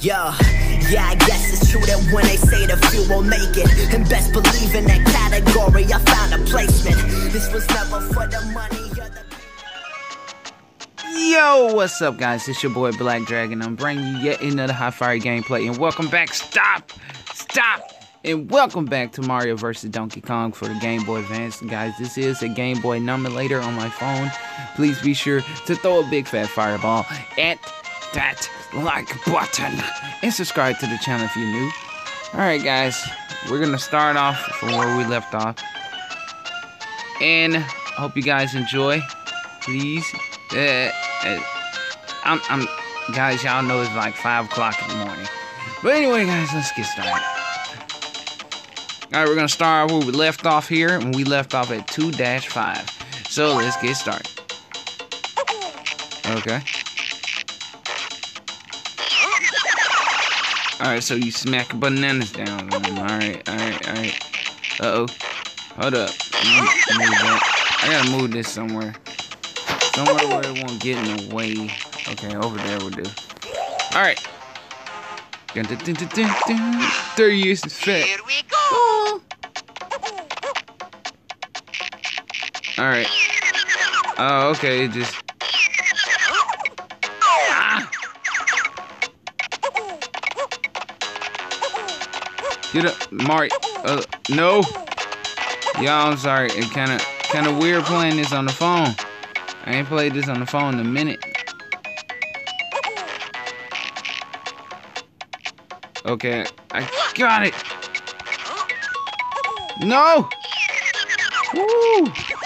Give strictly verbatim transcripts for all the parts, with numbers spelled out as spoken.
Yeah, yeah, I guess it's true that when they say the few won't make it, and best believe in that category, I found a placement. This was never for the money or the... Yo, what's up, guys? It's your boy Black Dragon. I'm bringing you yet another high fire gameplay, and welcome back. Stop, stop, and welcome back to Mario versus. Donkey Kong for the Game Boy Advance. Guys, this is a Game Boy numerator on my phone. Please be sure to throw a big fat fireball at that like button and subscribe to the channel if you're new. Alright, guys, we're gonna start off from where we left off, and I hope you guys enjoy. Please, uh, uh, I'm, I'm, guys, y'all know it's like five o'clock in the morning. But anyway, guys, let's get started. Alright, we're gonna start where we left off here, and we left off at two dash five. So let's get started. Okay. Alright, so you smack bananas down. Alright, alright, alright. Uh-oh. Hold up. Move, move that. I gotta move this somewhere. Somewhere where it won't get in the way. Okay, over there will do. Alright. thirty years is fat. Here we go. Oh. Alright. Oh, okay, it just... Get up, Mario. Uh, no. Y'all, I'm sorry. It kind of, kind of weird playing this on the phone. I ain't played this on the phone in a minute. Okay, I got it. No. Woo.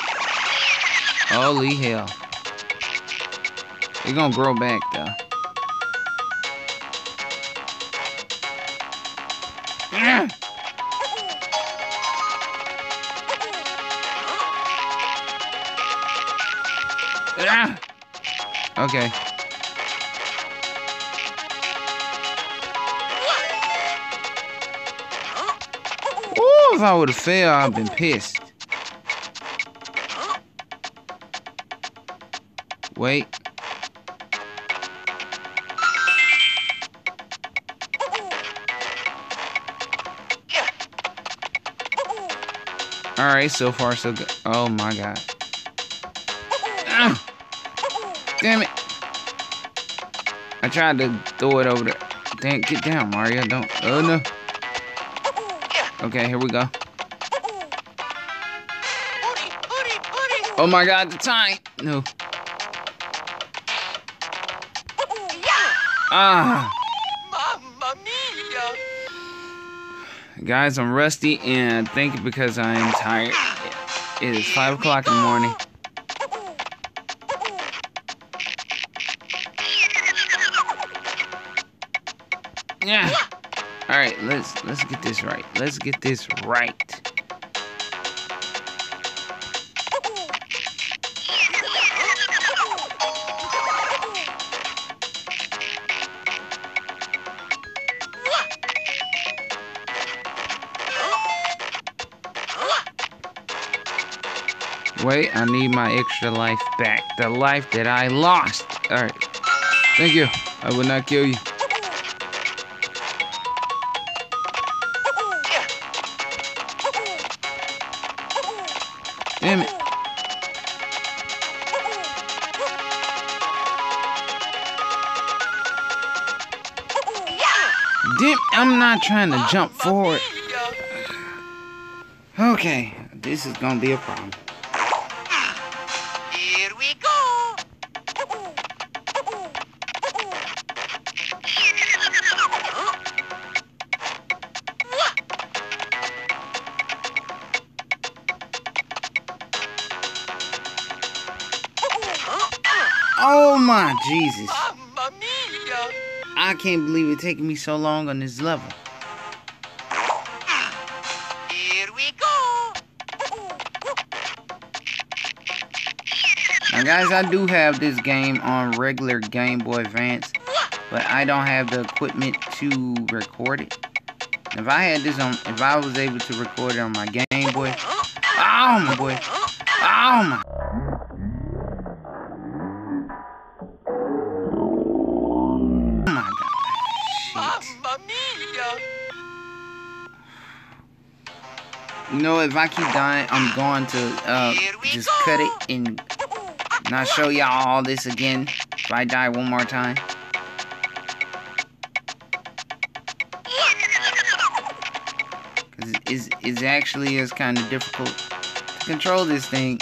Holy hell. It's gonna grow back though. Yeah. Yeah. Okay. Ooh, if I would have failed, I'd been pissed. Wait. Alright, so far so good. Oh my god. Ah, damn it. I tried to throw it over there. Damn, get down, Mario. Don't. Oh no. Okay, here we go. Oh my god, the time. No. Ah. Mamma mia. Guys, I'm rusty, and I think because I am tired. It is five o'clock in the morning. Yeah. All right, let's let's get this right. Let's get this right. Wait, I need my extra life back. The life that I lost. Alright. Thank you. I will not kill you. Damn it. Damn, I'm not trying to jump forward. Okay, this is gonna be a problem. Here we go. Oh my Jesus. Mamma mia. I can't believe it taking me so long on this level. Here we go. Now guys, I do have this game on regular Game Boy Advance, but I don't have the equipment to record it. If I had this on, if I was able to record it on my Game Boy, oh my boy, oh my. You know, if I keep dying, I'm going to uh, just cut it and not show y'all all this again if I die one more time. Because it's, it's actually is kind of difficult to control this thing.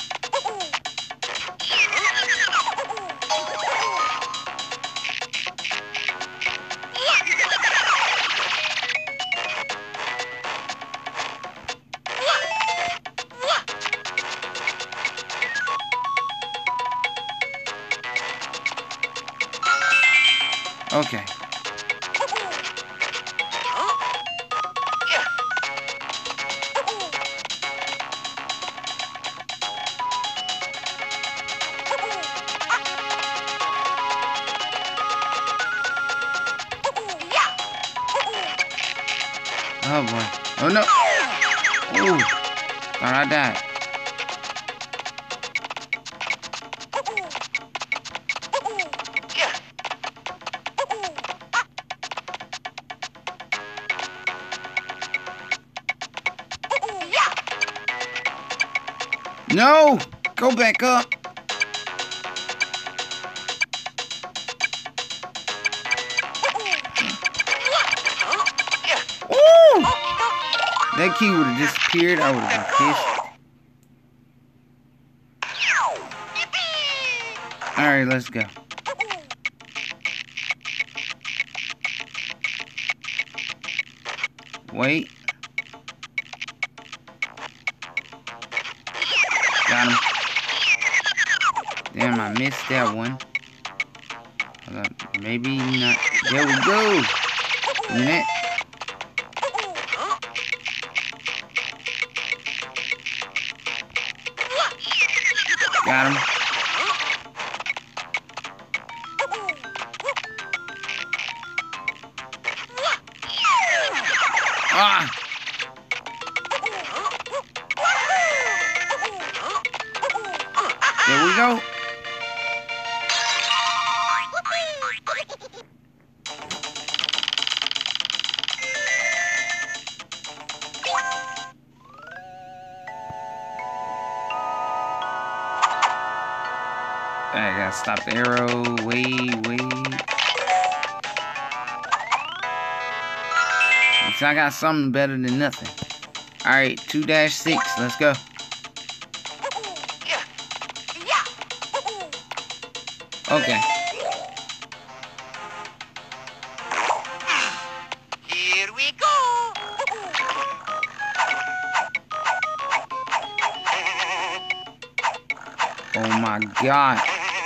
Okay. Oh boy. Oh no. Ooh. Thought I died. No! Go back up! Ooh! That key would have disappeared. I would have been pissed. Alright, let's go. Wait. Got him. Damn, I missed that one. Hold up. Maybe not. There we go. A minute. Got him. Ah! There we go. I gotta stop the arrow. Wait, wait. So I got something better than nothing. Alright, two dash six. Let's go. Okay. Here we go. Oh my god.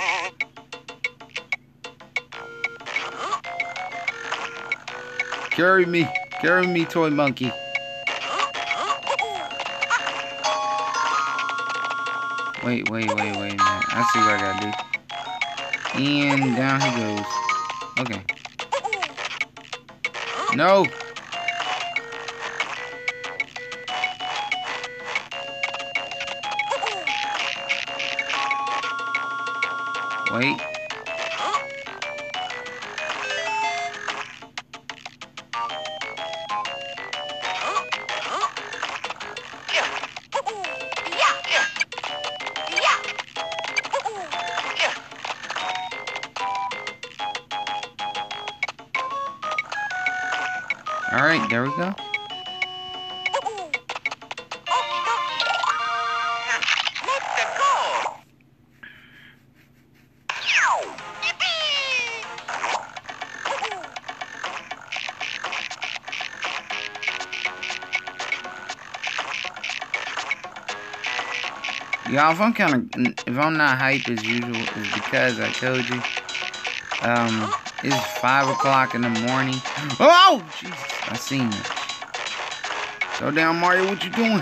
Carry me. Carry me, toy monkey. Wait, wait, wait, wait a minute. I see what I gotta do. And down he goes. Okay. No! Wait. Alright, there we go. Y'all, if I'm kind of, if I'm not hype as usual, it's because I told you, um, it's five o'clock in the morning. Oh, Jesus, I seen it. Go down, Mario, what you doing?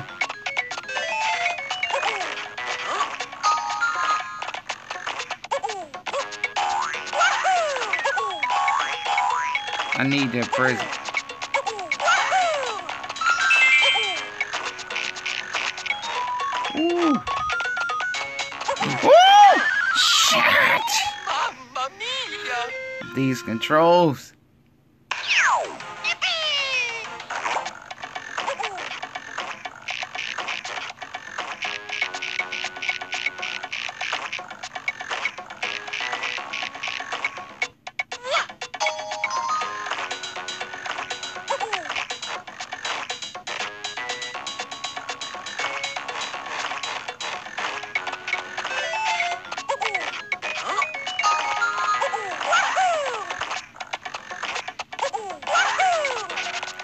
I need that present. Ooh. Ooh! Shit! Mamma mia! These controls.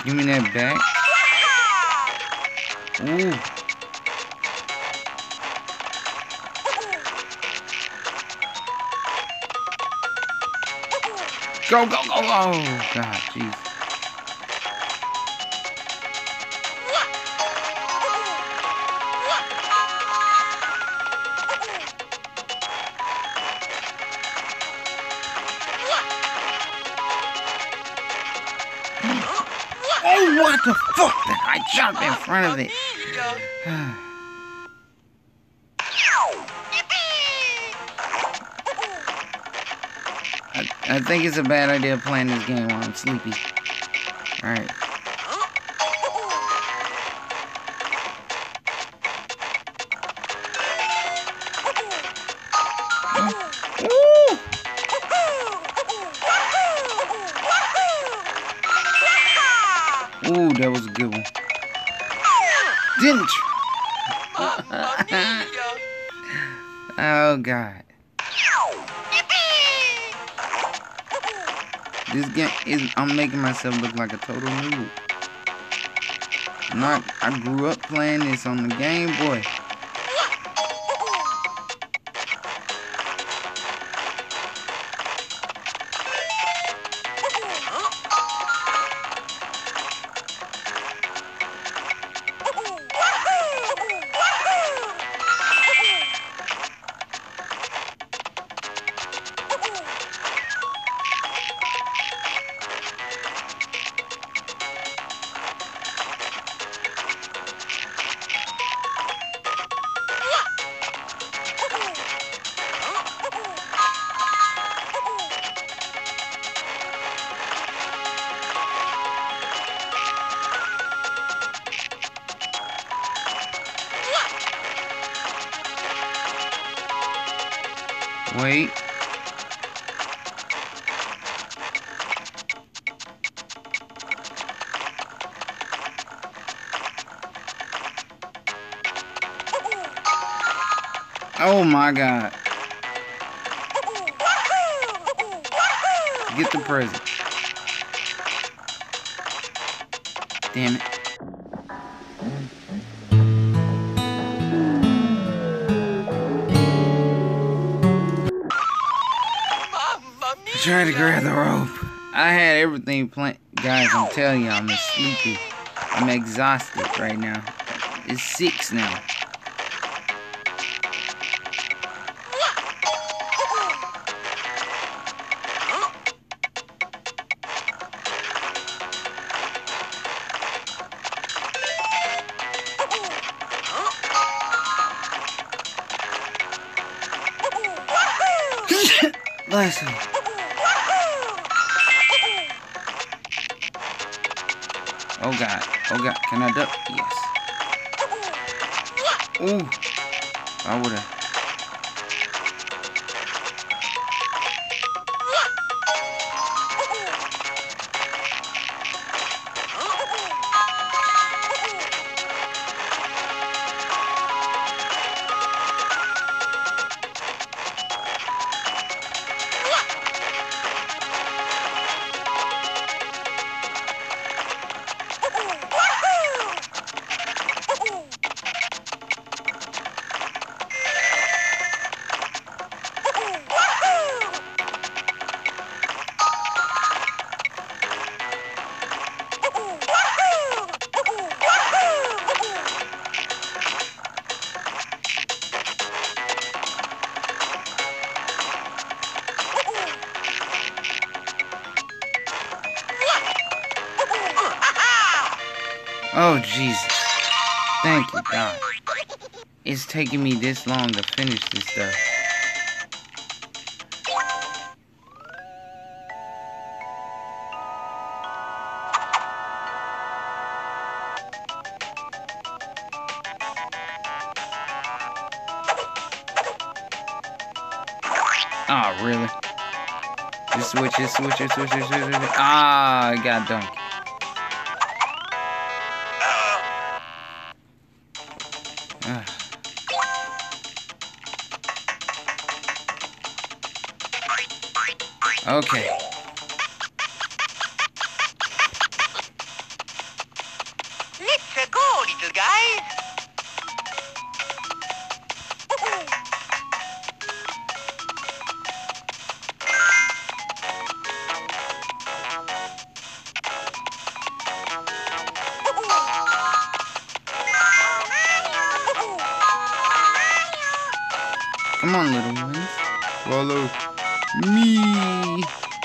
Give me that back. Ooh. Go, go, go. Oh, God, jeez. Oh, what the fuck? I jumped in front of it. I, I think it's a bad idea playing this game while I'm sleepy. Alright. Ooh, that was a good one. Didn't you? Oh, God. This game is, I'm making myself look like a total noob. I'm not, I grew up playing this on the Game Boy. Wait. Oh my God. Get the present. Damn it. Trying to grab the rope. I had everything planned. Guys, I'm telling you, I'm sleepy. I'm exhausted right now. It's six now. Bless me. Oh God, oh God, can I duck? Yes. Ooh, I would've. Oh, Jesus. Thank you, God. It's taking me this long to finish this stuff. Oh, really? Just switch it, switch it, switch it, switch it. Ah, I got dunked. Okay. Come on, little ones. Follow me.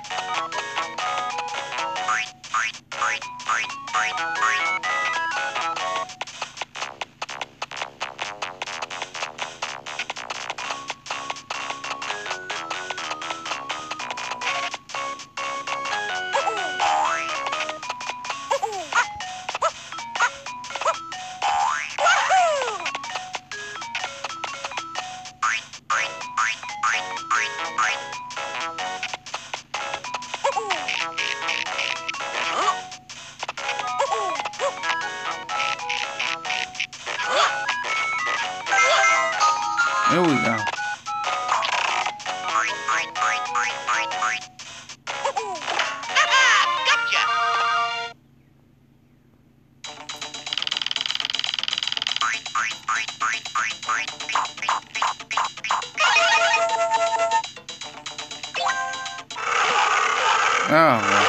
There we go. Oh, well.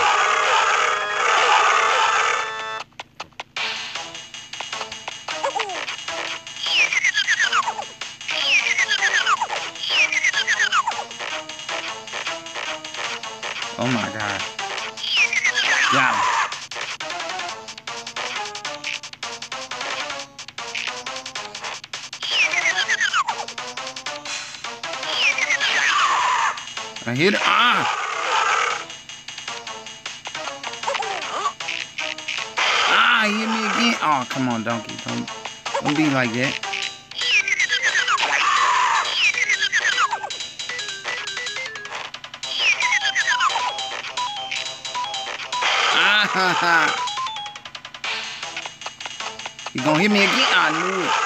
Oh my God. Got him. I hit it. Ah! Ah, he hit me again. Oh, come on, donkey. Don't, don't be like that. You gonna hit me again? I knew it.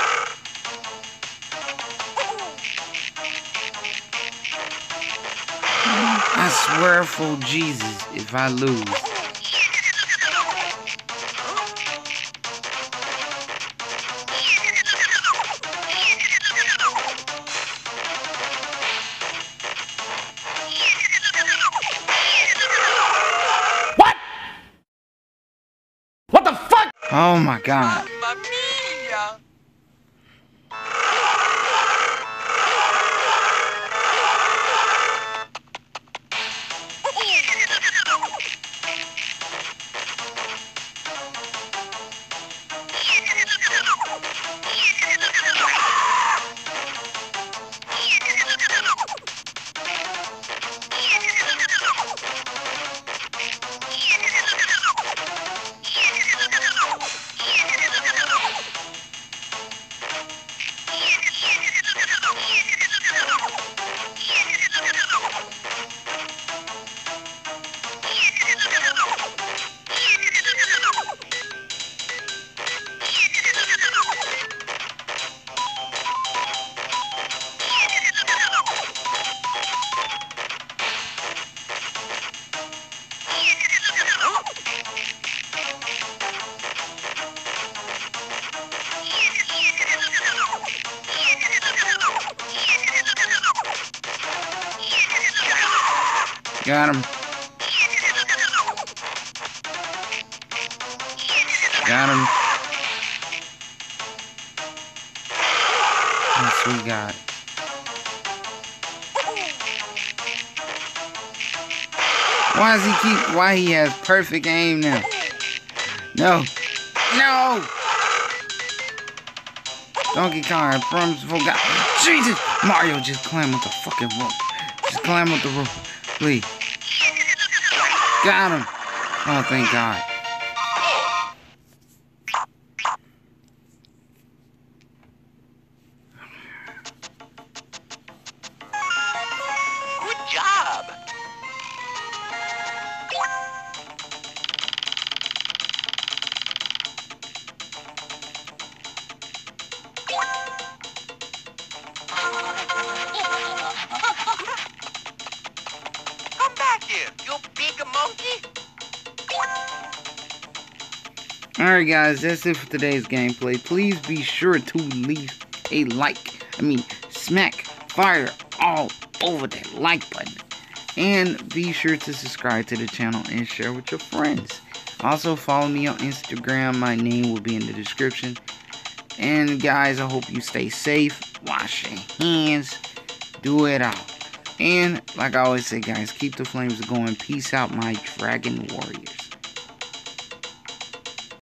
I swear for Jesus, if I lose. Oh my God. Mamma mia! Got him. Got him. Yes, we got. Why does he keep? Why he has perfect aim now? No. No. Donkey Kong, I promise forgot. Jesus! Mario, just climb up the fucking rope. Just climb up the rope. Please. Got him. Oh, thank God. Good job! Come back here, you big monkey! Alright guys, that's it for today's gameplay. Please be sure to leave a like. I mean, smack fire all over that like button. And be sure to subscribe to the channel and share with your friends. Also follow me on Instagram. My name will be in the description. And guys, I hope you stay safe. Wash your hands. Do it all. And like I always say, guys, keep the flames going. Peace out, my dragon warriors.